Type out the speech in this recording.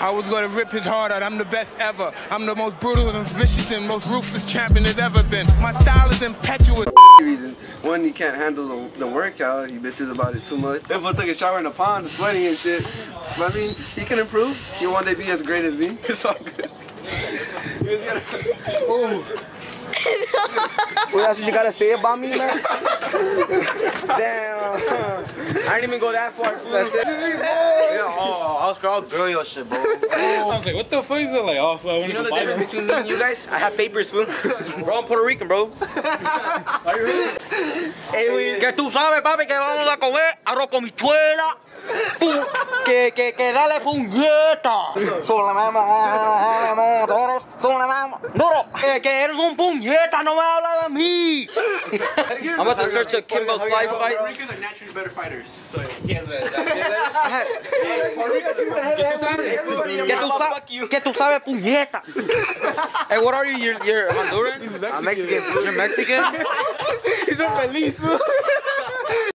I was gonna rip his heart out. I'm the best ever. I'm the most brutal and vicious and most ruthless champion there's ever been. My style is impetuous. Reason. One, he can't handle the workout. He bitches about it too much. If I took a shower in a pond, sweating and shit. But I mean, he can improve. He'll one day be as great as me. It's all good. What else you gotta say about me, man? Damn. I didn't even go that far. That's it. Yeah, I'll girl your shit, bro. I was like, what the fuck is it like? Oh, I you know the difference between me and you guys? I have papers, fool. Bro, I'm Puerto Rican, bro. Are you really? Hey, que tú sabes, papi, que vamos a comer arroz con bichuela. Que dale puñeta. Son la mamá, son la mamá. Duro. Que eres un puñeta, no me habla de mí. I'm about to search a Kimbo Slice fight. Puerto Ricans are naturally better fighters, so you can't let Que tú sabes, puñeta. Hey, what are you? You're Honduran? I'm Mexican. You're Mexican? He's from Belize.